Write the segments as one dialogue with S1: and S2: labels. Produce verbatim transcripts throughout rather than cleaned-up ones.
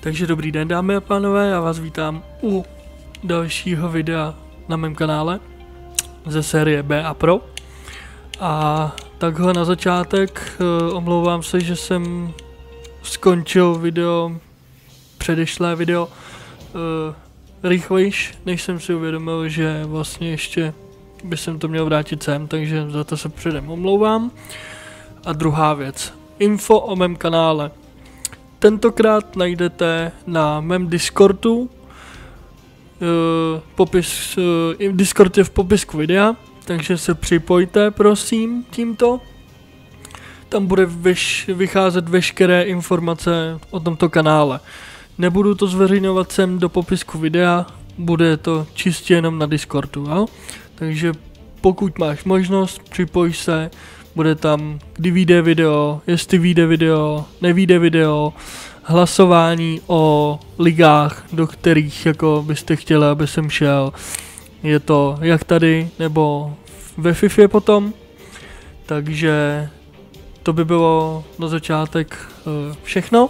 S1: Takže dobrý den, dámy a pánové, já vás vítám u dalšího videa na mém kanále ze série B A Pro. A takhle na začátek uh, omlouvám se, že jsem skončil video, předešlé video uh, rychlejš, než jsem si uvědomil, že vlastně ještě by jsem to měl vrátit sem, takže za to se předem omlouvám. A druhá věc, info o mém kanále. Tentokrát najdete na mém Discordu, uh, popis, uh, Discord je v popisku videa, takže se připojte prosím tímto. Tam bude veš, vycházet veškeré informace o tomto kanále. Nebudu to zveřejňovat sem do popisku videa, bude to čistě jenom na Discordu, jo? Takže pokud máš možnost, připoj se, bude tam, kdy vyjde video, jestli vyjde video, nevyjde video, hlasování o ligách, do kterých jako byste chtěli, aby jsem šel. Je to jak tady, nebo ve FIFA potom. Takže to by bylo na začátek uh, všechno.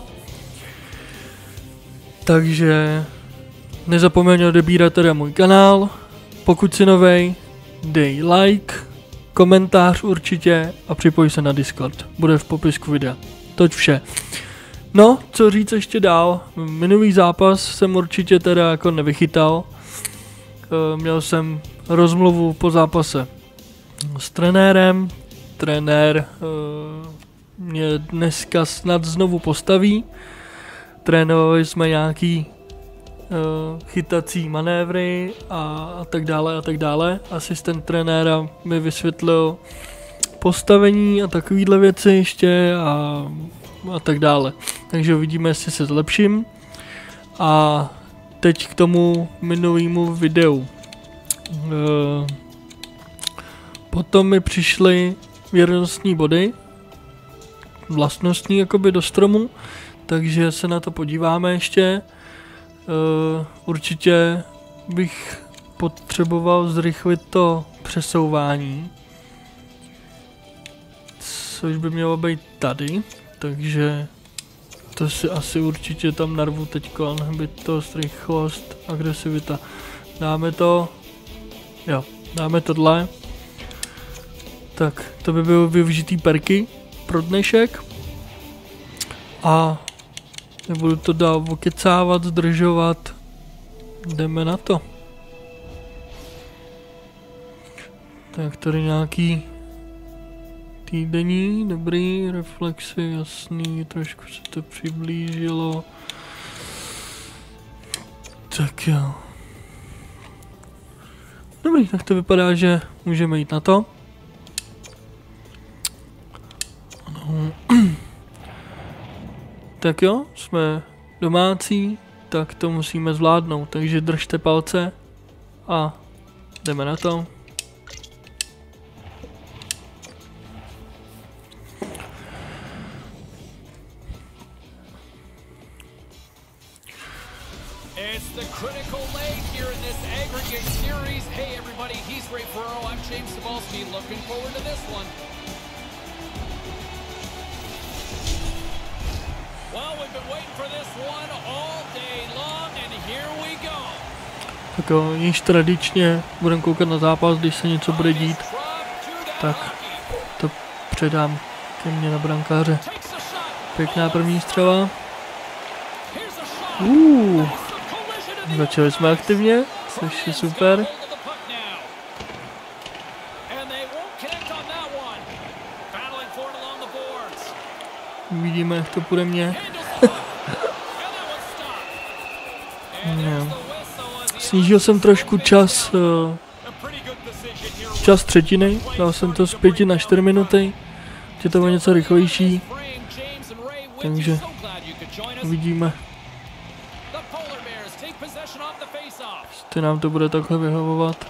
S1: Takže nezapomeň odebírat teda můj kanál. Pokud jsi novej, dej like, komentář určitě a připoj se na Discord. Bude v popisku videa. Toť vše. No, co říct ještě dál. Minulý zápas jsem určitě teda jako nevychytal. E, měl jsem rozmluvu po zápase s trenérem. Trenér e, mě dneska snad znovu postaví. Trénovali jsme nějaký Uh, chytací manévry a, a tak dále a tak dále. Asistent trenéra mi vysvětlil postavení a takovýhle věci ještě a, a tak dále. Takže uvidíme, jestli se zlepším. A teď k tomu minulému videu. Uh, potom mi přišly věrnostní body, vlastnostní jakoby do stromu, takže se na to podíváme ještě. Uh, určitě bych potřeboval zrychlit to přesouvání, což by mělo být tady, takže to si asi určitě tam narvu teďko, aby to rychlost, agresivita. Dáme to, jo, dáme tohle, tak to by bylo využitý perky pro dnešek a nebudu to dál okecávat, zdržovat. Jdeme na to. Tak tady nějaký týdenní, dobrý, reflexy, jasný, trošku se to přiblížilo. Tak jo. Dobrý, tak to vypadá, že můžeme jít na to. Ano. Tak jo, jsme domácí, tak to musíme zvládnout, takže držte palce a jdeme na to.
S2: It's the critical leg here in this aggregate series. Hey everybody, he's Ray Ferraro, I'm James Cebulski, looking forward to this one. Well, we've been waiting for this one all day long, and here we go.
S1: Tak jo, již tradičně budeme koukat na zápas, když se něco bude dít, tak to předám ke mně na brankáře. Pěkná první střela. Uh, začali jsme aktivně, což je super. Uvidíme, jak to půjde mně. No. Snížil jsem trošku čas, uh, čas třetiny, dal jsem to z pěti na čtyři minuty, je to něco rychlejší, takže uvidíme, jestli nám to bude takhle vyhovovat.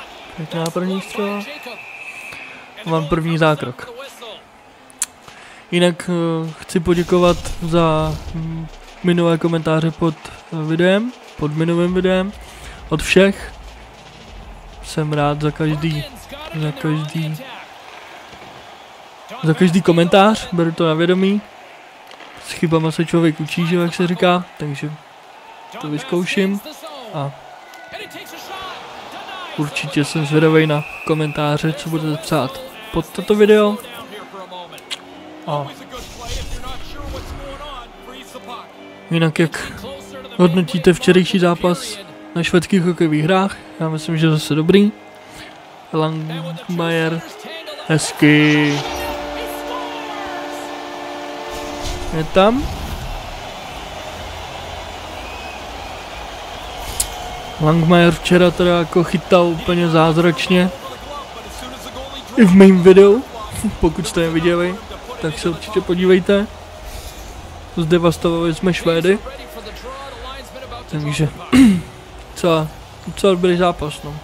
S1: Pěkná první střela. Mám první zákrok. Jinak uh, chci poděkovat za mm, minulé komentáře pod uh, videem, pod minulým videem, od všech. Jsem rád za každý, za každý, za každý komentář, beru to na vědomí. S chybama se člověk učí, že jak se říká, takže to vyzkouším a určitě jsem zvědavý na komentáře, co budete psát pod toto video. A jinak jak hodnotíte včerejší zápas na švédských hokejových hrách? Já myslím, že zase dobrý. Langmajer, hezky. Je tam. Langmajer včera teda jako chytal úplně zázračně. I v mém videu, pokud jste je viděli, tak se určitě podívejte. Zdevastovali jsme Švédy. Takže docela, docela dobrý zápas, no.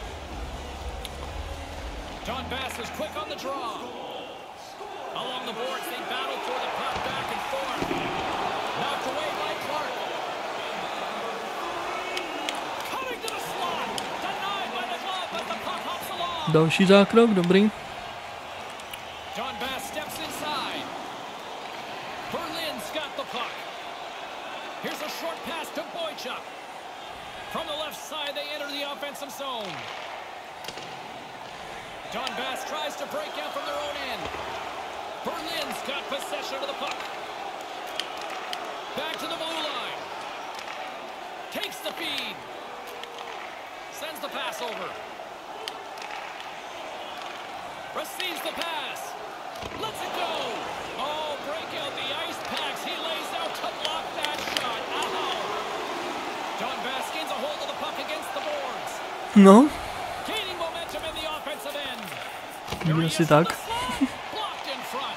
S1: Další zákrok, dobrý.
S2: John Bass tries to break out from their own end. Berlin's got possession of the puck. Back to the blue line. Takes the feed. Sends the pass over. Receives the pass. Lets it go. Oh, break out the ice packs. He lays out to block that shot. Ow. John Bass gains a hold of the puck against the boards.
S1: No.
S2: Gaining momentum in the offensive end.
S1: Měl si tak.
S2: Blocked in front.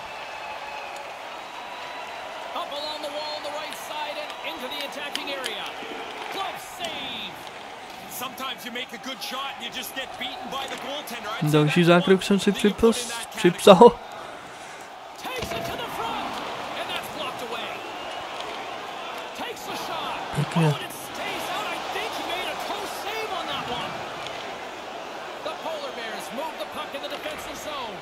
S2: Up along the wall on the right side and into the attacking area. Glove save. Sometimes you make a good shot and you just get beaten by the goaltender.
S1: Další zákrok jsem si připsal. připsal.
S2: Takes it to the front and that's blocked away. Takes a shot.
S1: Pěkně.
S2: Oh, and it stays out. I think he made a close save on that one. The Polar Bears move the puck in the defensive zone.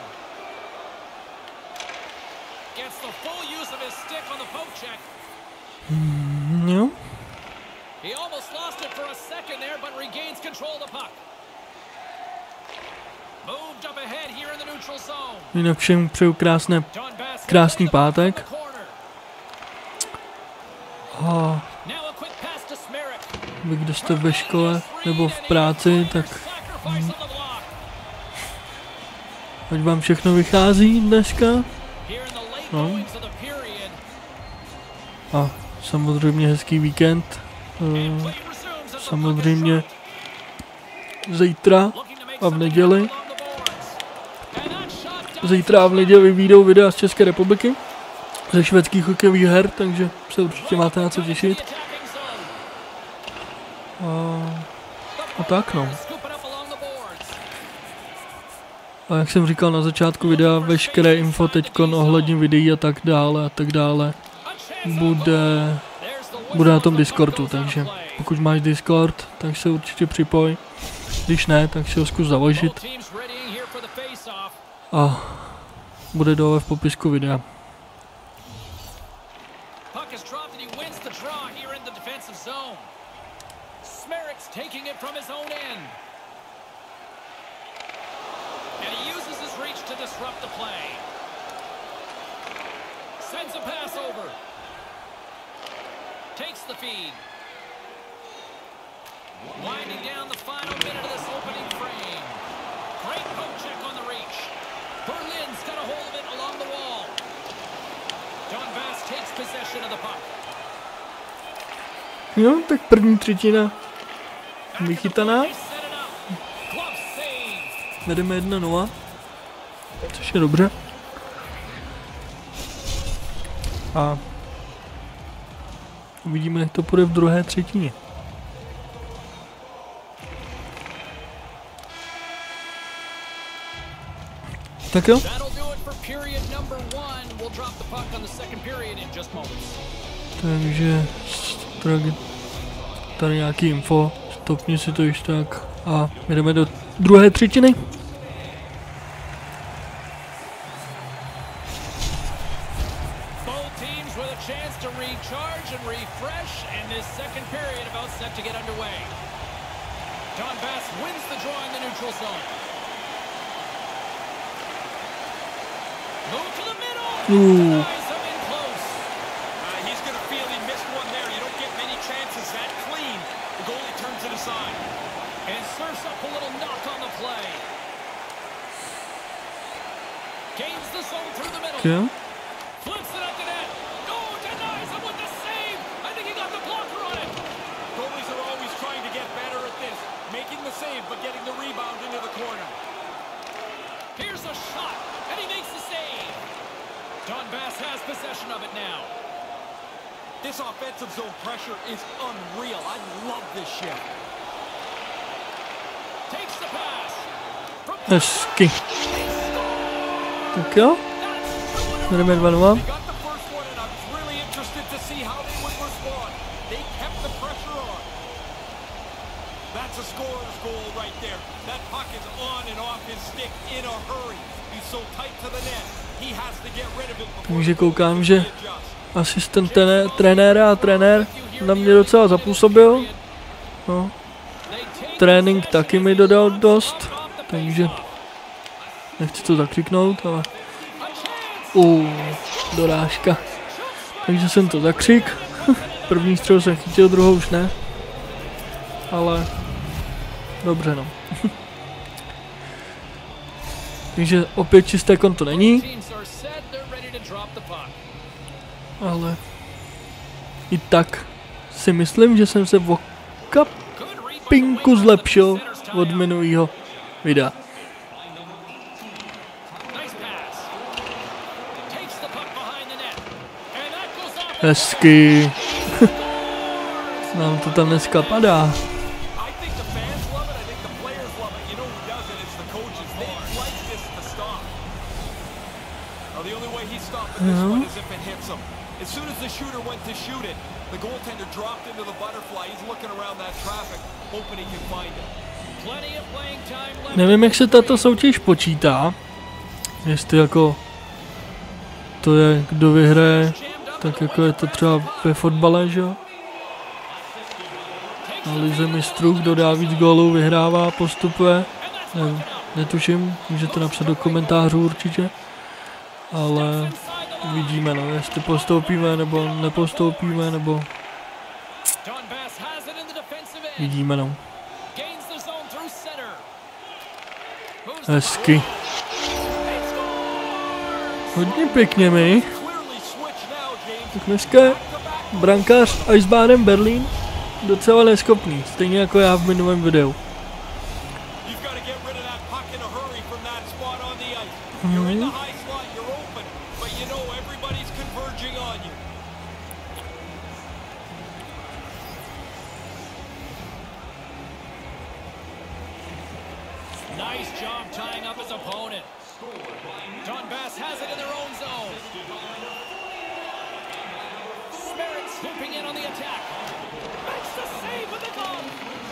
S2: Gets the full use of his stick on the poke check.
S1: Mm, jo.
S2: He almost lost it for a second there, but regains control of the puck. Moved up ahead here in the neutral zone.
S1: Jinak všem přeju krásné,
S2: John Bass
S1: krásný pátek. A
S2: Now a quick pass to Smerik.
S1: vy, kdo jste ve škole nebo v práci, tak
S2: Sacrifice on the block.
S1: ať vám všechno vychází dneska.
S2: Here in the late
S1: No.
S2: goings of the period.
S1: A samozřejmě hezký víkend.
S2: And
S1: Uh,
S2: play resumes as the
S1: samozřejmě
S2: puck
S1: zítra
S2: is shot. Looking to make
S1: a v
S2: something
S1: neděli.
S2: along the boards. And that shot does
S1: Zítra a v neděli vyjdou videa z České republiky. Ze švédských hokejových her, takže se určitě máte na co
S2: the
S1: těšit.
S2: attacking zone.
S1: A, a tak no.
S2: Scoop it up along the boards.
S1: A jak jsem říkal na začátku videa, veškeré info teďkon ohledně videí a tak dále a tak dále
S2: A chance
S1: bude,
S2: There's the
S1: bude na
S2: whistle.
S1: tom Discordu, takže pokud máš Discord, tak se určitě připoj. Když ne, tak si ho zkus založit
S2: Both teams readying here for the face-off.
S1: a bude dole v popisku videa.
S2: Puck is dropped and he wins the draw here in the defensive zone. Smerik's taking it from his own end. And he uses his reach to disrupt the play. Sends a pass over. Takes the feed. Winding down the final minute of this opening frame. Great poke check on the reach. Berlin's got a hold of it along the wall. John Bass takes possession of the puck.
S1: Jo, tak první třetina vychytaná.
S2: They set it up. Glove save.
S1: Vedeme jedna nula, což je dobře. A uvidíme, jak to půjde v druhé třetině. Tak jo,
S2: That'll do it for period number one. We'll drop the puck on the second period in just moments.
S1: Takže tady, tady nějaký info, stopni si to již tak a jdeme do druhé třetiny.
S2: Don Bass wins the draw in the neutral zone. Move to the middle.
S1: Ooh.
S2: Denies him in close. Uh, he's going to feel he missed one there. You don't get many chances that clean. The goalie turns it aside. And serves up a little knock on the play. Gains the zone through the middle.
S1: Yeah.
S2: Flips it up the net. Oh, denies him with the save. I think he got the blocker on it. Goalies are always trying to get better at this. Making the save, but getting the rebound into the corner. Here's a shot, and he makes the save. Don Bass has possession of it now. This offensive zone pressure is unreal. I love this shift. Takes the pass.
S1: Hezky. Tak jo. Jdeme dva dva.
S2: That's a scorer's goal right there. That puck is on and off his stick in a hurry. He's so tight to the net. He has to get rid of it before.
S1: Takže koukám, že asistent trené, trenéra a trenér na mě docela zapůsobil. No. Trénink taky mi dodal dost, takže nechci to zakřiknout, ale uh, dorážka. Takže jsem to zakřik. První střel jsem chytil, druhou už ne. Ale dobře, no. Takže opět čisté konto není. Ale i tak si myslím, že jsem se o kapinku zlepšil od minulého videa. Hezky. Nám to tam dneska padá. No. As soon as the shooter went to shoot it, the goaltender dropped into the butterfly. He's looking around that traffic, hoping he can find it. Plenty of playing time left. Nevím, jak se tato soutěž počítá. Jestli jako to je, kdo vyhraje, tak jako je to třeba ve fotbale, že jo? Na lize mistrů, kdo dá víc gólů, vyhrává, postupuje. Nevím, netuším, můžete napsat do komentářů určitě. Ale uvidíme, no, jestli postoupíme, nebo nepostoupíme, nebo vidíme, no. Hezky. Hodně pěkně mi. Tak dneska brankář Eisbären Berlín docela neschopný, stejně jako já v minulém videu. Hmm. Nice job tying up his opponent. Don Bass has it in their own zone. Smerit swooping in on the attack. Makes the save with the glove.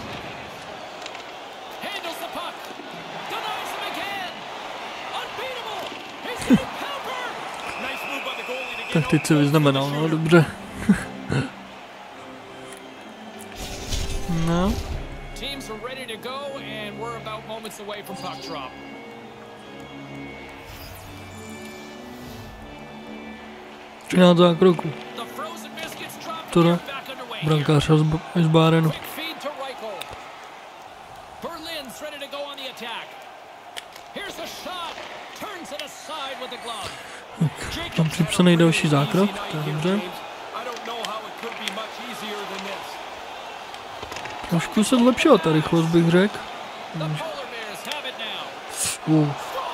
S1: Handles the puck. Denies him again. Unbeatable. He's getting power. Nice move by the goalie to get. Tak teď se vyznamenal, no dobře. No. Teams are ready to go and we're about moments away from puck drop. třináct zákroků. Tohle brankář Eisbärenu. Mám připsaný další zákrok, to je dobře. Trošku se zlepšila ta rychlost, bych řekl. Uh.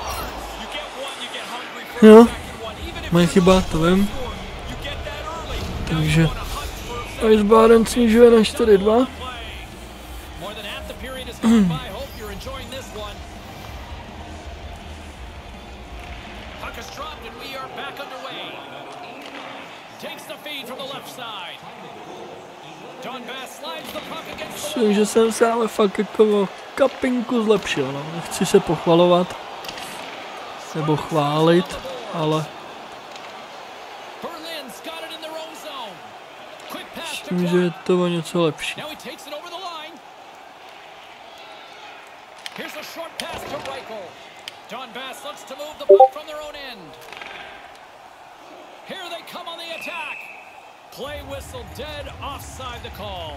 S1: Jo, moje chyba, to vím. Takže Eisbären snižuje na čtyři dva.
S2: is dropped and we are back underway. Takes the feed from the left side. Don Bass slides the puck against the
S1: Myslím, že jsem se ale fakt jako kapinku zlepšil, no. Nechci se pochvalovat nebo chválit, ale
S2: Berlin's got it in their own zone. Quick pass to
S1: myslím, že je to o něco lepší.
S2: Now he takes it over the line. Here's a short pass to Reichel. Don Bass looks to move the puck from their own end. Here they come on the attack. Play whistle dead, offside the call.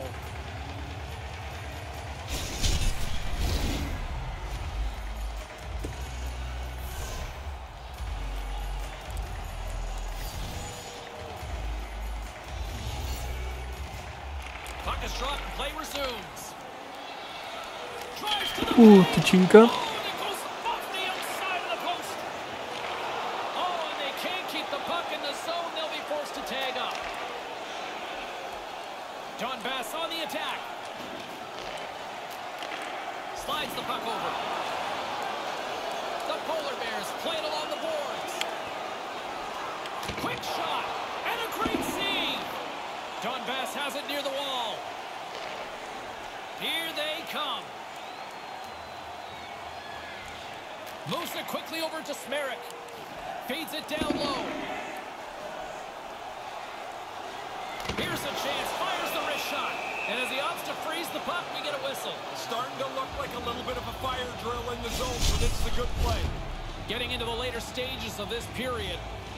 S2: Puck is dropped and play resumes. Drives to the
S1: Uh, tyčinka.
S2: Oh, and it goes off the outside of the post. Oh, and they can't keep the puck in the zone. They'll be forced to tag up. Don Bass on the attack. Slides the puck over. The Polar Bears play it along the boards. Quick shot and a great save. Don Bass has it near the wall. Here they come. Moves it quickly over to Smerik. Feeds it down low. Here's a chance. Fires the wrist shot. And as he opts to freeze the puck, we get a whistle.
S3: It's starting to look like a little bit of a fire drill in the zone, but it's a good play.
S2: Getting into the later stages of this period.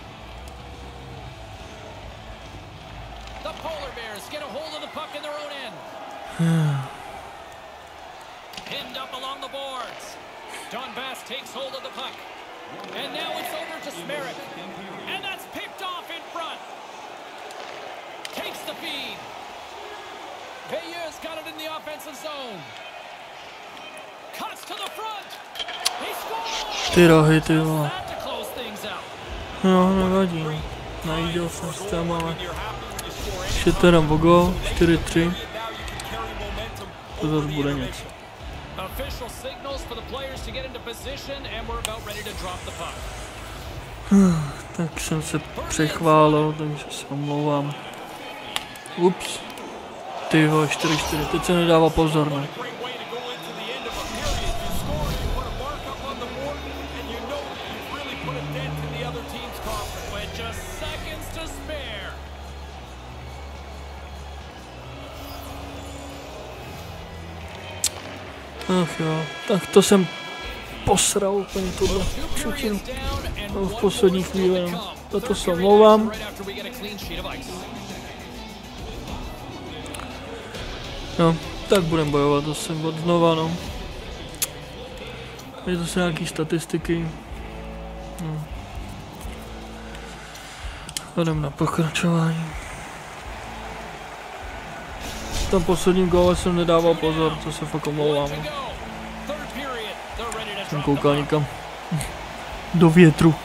S2: The Polar Bears get a hold of the puck in their own end. Pinned up along the boards. Don Bass takes hold of the puck. And now it's over to Smerik. And that's picked off in front. Takes the feed. Bayeux's got it in the offensive zone. Cuts to the front. He scores!
S1: Ty rohy, ty vole.
S2: That to close things out.
S1: No, nevadí. Najížděl jsem s tam, ale ještě to jenom o gól, čtyři tři. To zase bude něco.
S2: Official signals for the players to get into position and we're about ready to drop the puck.
S1: Tak jsem se přechválil, takže se omlouvám. Ups. Ty vole, čtyři čtyři, teď se nedává pozor, ne?
S2: With just seconds to spare.
S1: Ach jo, tak to jsem posral úplně tohle čutinu. No, v poslední chvíli, no. Za to se omlouvám. No, tak budeme bojovat zase od znova, no. Je to se nějaký statistiky. No. Jdem na pokračování. V tom posledním góle jsem nedával pozor, to se fakt omlouvám. Jsem koukal někam do větru.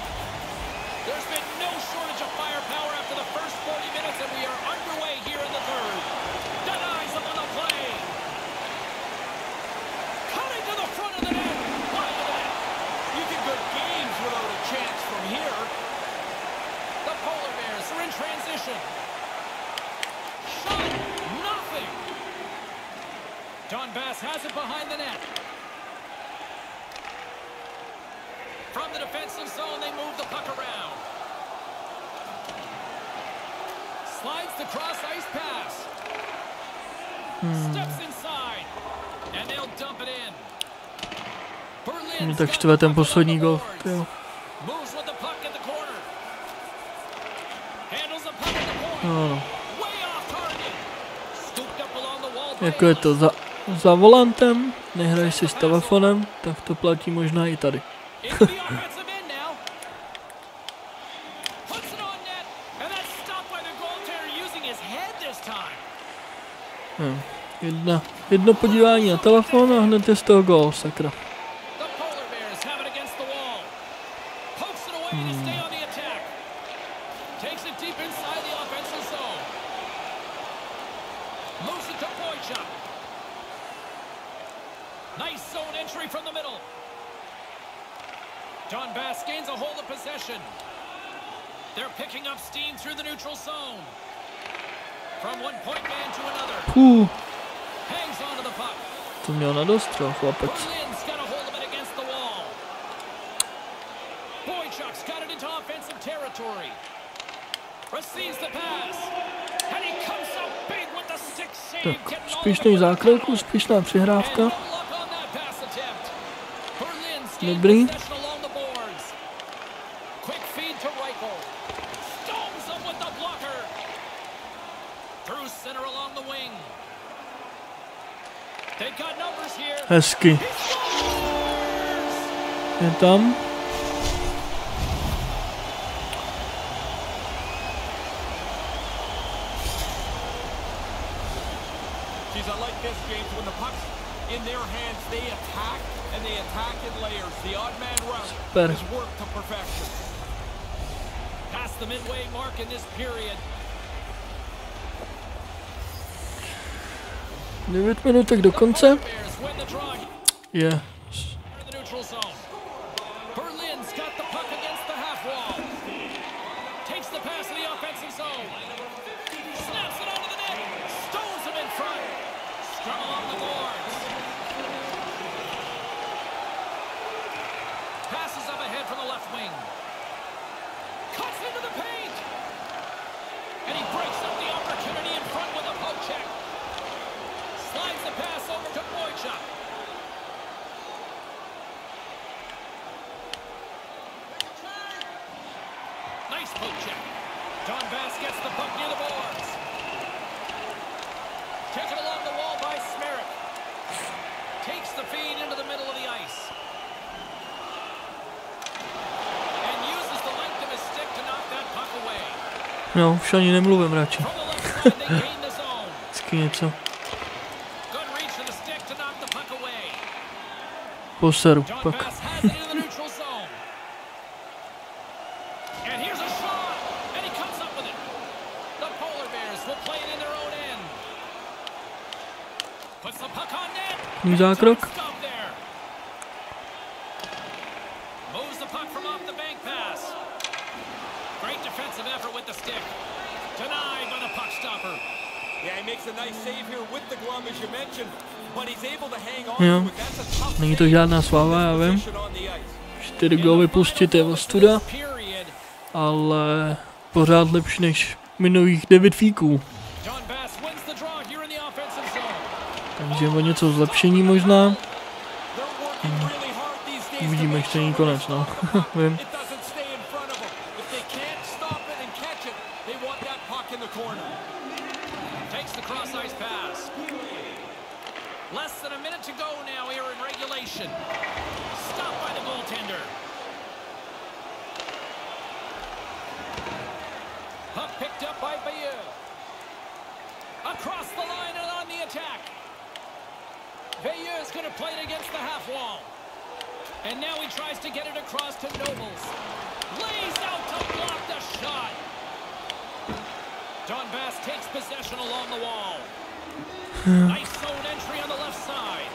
S2: Don Bass has it behind the net. From the defensive zone, they move the puck around. Slides the cross ice pass. Steps inside. And they'll dump it in. Berlin
S1: Tak štve ten poslední gól.
S2: moves with the puck in the corner. Handles the puck in the corner.
S1: No, no.
S2: Way off target. Scooped up along the wall.
S1: Jako je to za, za volantem, nehraj si s telefonem, tak to platí možná i tady.
S2: Into the offensive end now. Puts it on net, and that's stopped by the goaltender using his head this time.
S1: No. Jedna, jedno podívání na telefon a hned je z toho gól, sakra.
S2: The Polar Bears have it against the wall. Pokes it away to stay on the attack. Takes it deep inside the offensive zone. Moves it to Boychuk. Nice zone entry from the middle. John Bass gains a hold of possession. They're picking up steam through the neutral zone. From one point man to another.
S1: Puh,
S2: Hangs onto the puck.
S1: to měl na dostřel, chlapec.
S2: Berlin's got a hold of it against the wall. Boychuk's got it into offensive territory. Receives the pass. And he comes out big with the stick save.
S1: Tak,
S2: getting all
S1: úspěšný
S2: the way
S1: zákrok,
S2: through.
S1: úspěšná přihrávka.
S2: And no luck on that pass attempt. Berlin's gained
S1: Dobrý.
S2: possession along the boards. Quick feed to Reichel. Stones him with the blocker. Through center along the wing. They've got numbers here.
S1: Hezky.
S2: He scores!
S1: Je tam.
S3: Geez, I like this, James. When the puck's in their hands, they attack, and they attack in layers. The odd man rush
S1: Super.
S3: is worked to perfection.
S2: Past the midway mark in this period.
S1: devět minutek do konce.
S2: Bears win the draw
S1: Je.
S2: in the neutral zone. Berlin's got the puck against the half wall. Takes the pass in the offensive zone. Snaps it onto the net. Stones him in front. Scrum along the boards. Passes up ahead from the left wing. Cuts into the paint. And he breaks up the opportunity in front with a poke check. Slides the pass over to Boychuk. Nice poke check. John Bass gets the puck near the boards. Taken along the wall by Smerik. Takes the feed into the middle of the ice. And uses the length of his stick to knock that puck away.
S1: No, už ani nemluvím radši.
S2: From the left side, they gain the zone.
S1: Vždycky něco.
S2: Good reach of the stick to knock the puck away.
S1: Poseru,
S2: John
S1: pak.
S2: Bass has it in the neutral zone. And here's a shot. And he comes up with it. The Polar Bears will play it in their own end. Puts the puck on net.
S1: První zákrok.
S2: Stop there. Moves the puck from off the bank pass. Great defensive effort with the stick. Denied by the puck stopper.
S3: Yeah, he makes a nice save here with the glove, as you mentioned, but he's able to hang on
S1: Jo.
S3: to it. That's a tough
S1: Není to
S3: save.
S1: žádná sláva, já vím.
S3: Position on the ice.
S1: Čtyři góly pustit je ostuda,
S2: Period.
S1: ale pořád lepší než minulých devět fíků.
S2: John Bass wins the draw here in the offensive zone.
S1: Takže o něco zlepšení možná.
S3: They're working really hard these days to
S1: Uvidíme,
S3: make
S1: ještě není
S3: sure
S1: konec, no. Vím.
S3: it doesn't stay in front of them. If they can't stop it and catch it, they want that puck in the corner.
S2: Takes the cross ice pass. Less than a minute to go now here in regulation. Stopped by the goaltender. Puck picked up by Bayeux. Across the line and on the attack. Bayeux is going to play it against the half wall. And now he tries to get it across to Nobles. Lays out to block the shot. John Bass takes possession along the wall. Nice zone entry on the left side.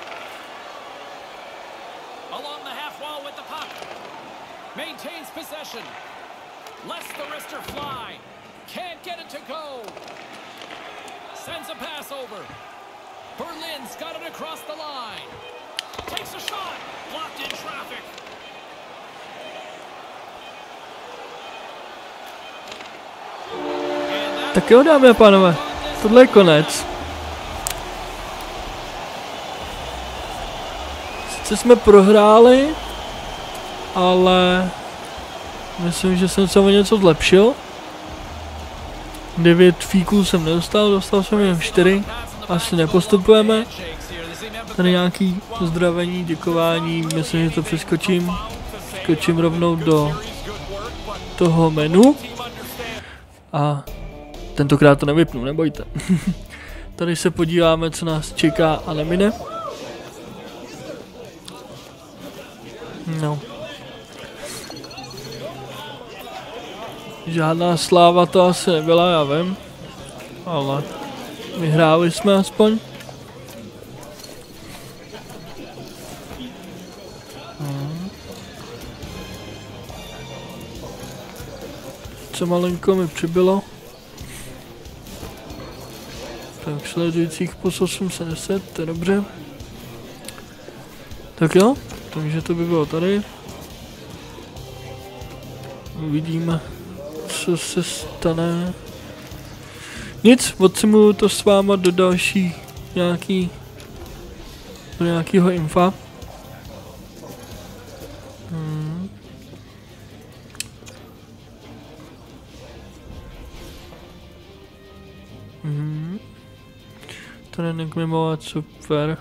S2: Along the half wall with the puck. Maintains possession. Lets the wrister fly. Can't get it to go. Sends a pass over. Berlin's got it across the line. Takes a shot. Blocked in traffic.
S1: Tak jo, dámy a pánové, tohle je konec. Sice jsme prohráli, ale myslím, že jsem se o něco zlepšil. Devět fíků jsem nedostal, dostal jsem jen čtyři. Asi nepostupujeme. Tady nějaký pozdravení, děkování, myslím, že to přeskočím. Skočím rovnou do toho menu. A tentokrát to nevypnu, nebojte. Tady se podíváme, co nás čeká a nemine. No. Žádná sláva to asi nebyla, já vím. Ale vyhráli jsme aspoň. Hmm. co malinko mi přibylo. Tak sledujících plus osm set deset, to je dobře. Tak jo, takže to by bylo tady. Uvidíme, co se stane. Nic, odsimuju to s váma do další nějaký, do nějakého infa. Hmm. Hmm. Trénink mimo super.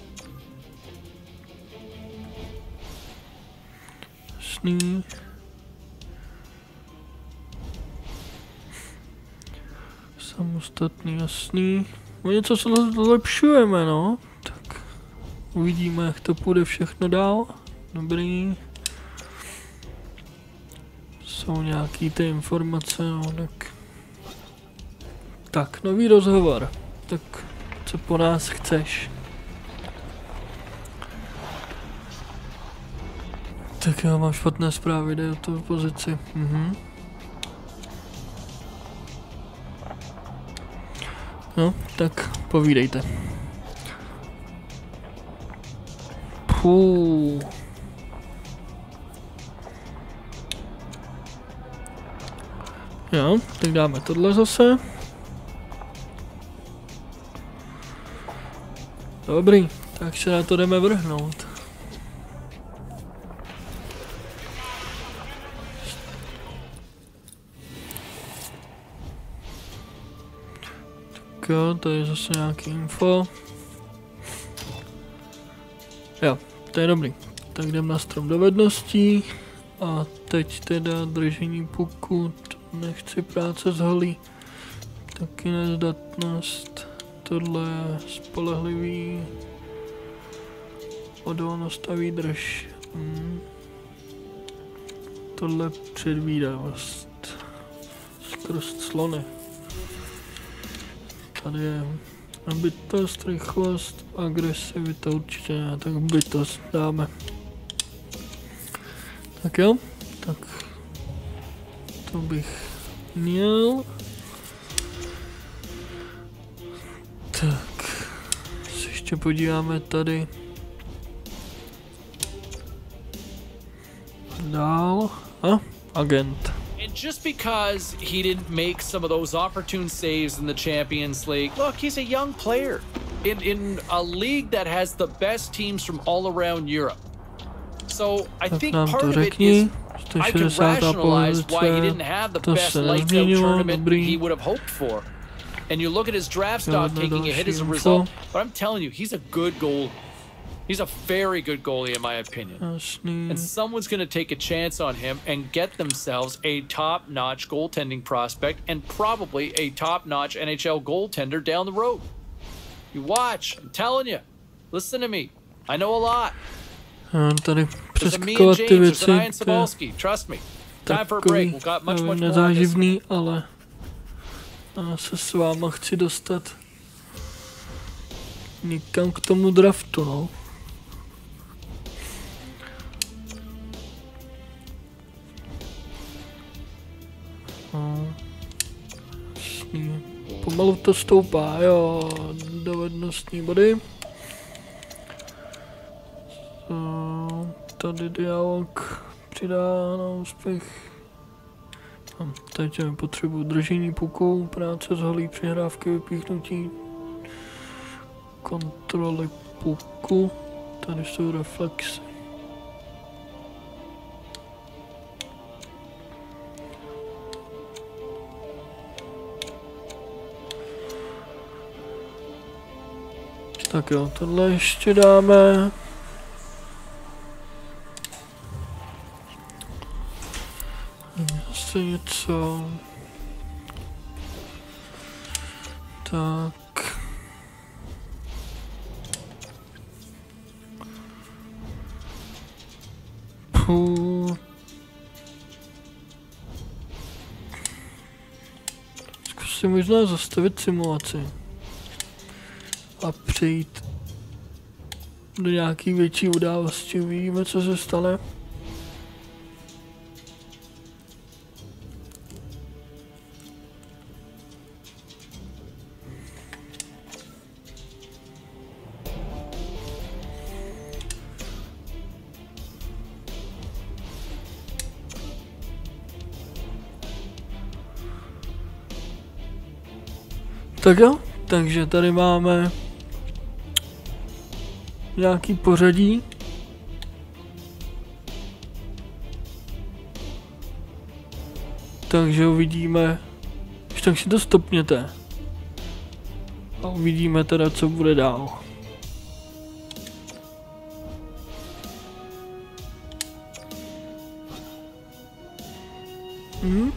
S1: Jasný. Samostatný, jasný. No něco se zlepšujeme, no. Tak uvidíme, jak to půjde všechno dál. Dobrý. Jsou nějaký ty informace, no tak. Tak, nový rozhovor. Tak, co po nás chceš? Tak já mám špatné zprávy, jde o tu pozici. Mhm. No, tak povídejte. Puh. Jo, tak dáme tohle zase. Dobrý, tak se na to jdeme vrhnout. Tak jo, to je zase nějaký info. Jo, to je dobrý. Tak jdem na strom dovedností. A teď teda držení puku. Nechci práce s holí. Taky nezdatnost. Tohle je spolehlivý. Odolnost a výdrž. Hmm. Tohle předvídavost. Skrz slony. Tady je bytost, rychlost, agresivita určitě ne, tak bytost dáme. Tak jo, tak to bych měl. Tak, se ještě podíváme tady. Dál. A, agent.
S2: And just because he didn't make some of those opportune saves in the Champions League, look, he's a young player in, in a league that has the best teams from all around Europe. So I
S1: Tak
S2: think
S1: nám
S2: part
S1: to
S2: of it
S1: řekni.
S2: is I can rationalize why he
S1: pozice.
S2: didn't have the
S1: To
S2: best
S1: se
S2: lights out
S1: nezměnilo,
S2: tournament
S1: dobrý.
S2: he would have hoped for. And you look at his draft stock
S1: Žádné
S2: taking a hit
S1: další
S2: as a
S1: info.
S2: result, but I'm telling you, he's a good goalie. He's a very good goalie in my opinion.
S1: Jasný.
S2: And someone's going to take a chance on him and get themselves a top-notch goaltending prospect and probably a top-notch N H L goaltender down the road. You watch, I'm telling you. Listen to me. I know a lot.
S1: Já tady
S2: There's a me and
S1: přeskakovat ty
S2: James, there's
S1: věci,
S2: an Ian
S1: které
S2: Sabalski. Trust me. Time for a break.
S1: takový
S2: We've got much,
S1: nevím,
S2: much more on this.
S1: nezáživný, ale já se s váma chci dostat někam k tomu draftu, no. No. Jasný. Pomalu to stoupá, jo, dovednostní body. So, tady dialog přidá na úspěch. A teď mi potřebuji držení puku, práce s holí, přihrávky, vypíchnutí, kontroly puku, tady jsou reflexy. Tak jo, tohle ještě dáme. Asi něco. Tak. Puh. Zkusím možná zastavit simulaci. A přejít do nějaký větší události. Uvidíme, co se stane. Tak jo, takže tady máme nějaký pořadí. Takže uvidíme, když tak si to stopněte. A uvidíme teda, co bude dál. Hmm?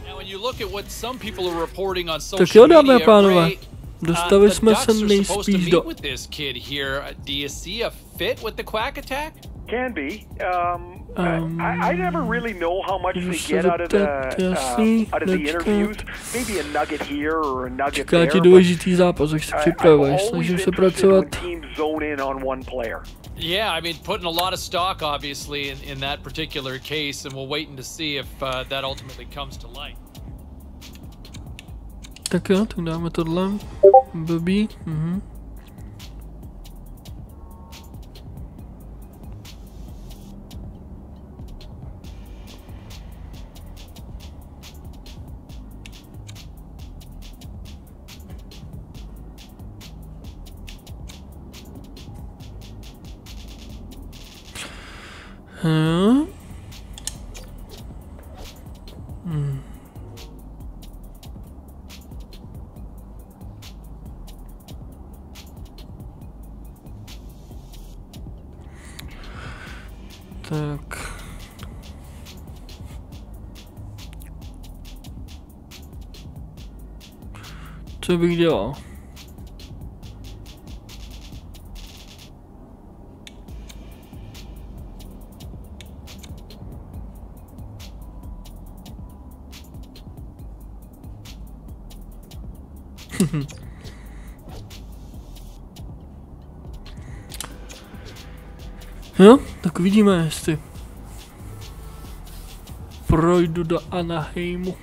S1: Tak jo, dámy a pánové, dostali jsme se nejspíš do...
S4: Can be. Um,
S1: Um,
S4: I, I never really know how much they get out of the uh, out of the interviews. Maybe a nugget here or a nugget
S1: Čeká
S4: there.
S1: ti důležitý zápas, jak se připravuješ, snažím se pracovat.
S2: Yeah, I mean, putting a lot of stock, obviously, in, in that particular case, and we'll wait to see if uh, that ultimately comes to light.
S1: Tak jo, tak dáme tohle. Blbý. Mhm. Hmm. Hmm. Tak. Co bych dělal? Jo, tak vidíme, jestli projdu do Anaheimu.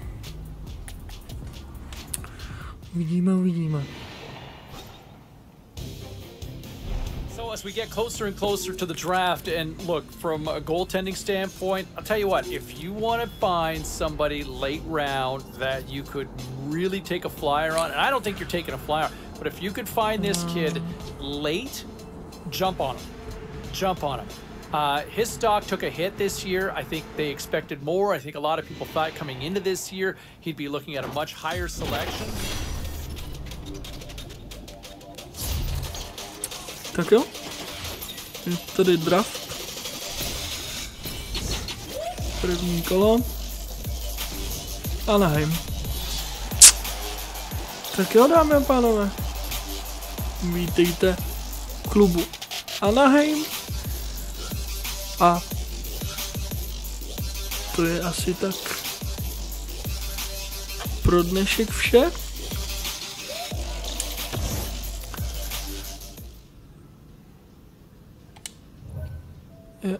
S1: Vidíme, uvidíme.
S2: So as we get closer and closer to the draft, and look, from a goaltending standpoint, I'll tell you what, if you want to find somebody late round that you could really take a flyer on, and I don't think you're taking a flyer, but if you could find this kid late, jump on him. Jump on him. Uh, his stock took a hit this year. I think they expected more. I think a lot of people thought coming into this year he'd be looking at a much higher selection.
S1: Tak jo. Je tady draft. První kolo. Anaheim. Tak jo, dámy a pánové. Vítejte v klubu Anaheim. A to je asi tak pro dnešek vše. Je.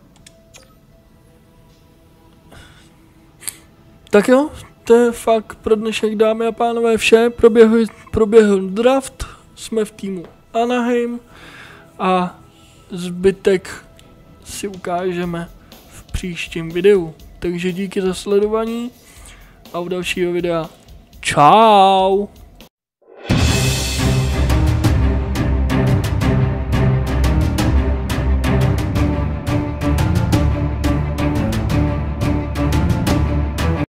S1: Tak jo, to je fakt pro dnešek, dámy a pánové, vše. Proběhl, proběhl draft, jsme v týmu Anaheim a zbytek si ukážeme v příštím videu. Takže díky za sledování a u dalšího videa čau!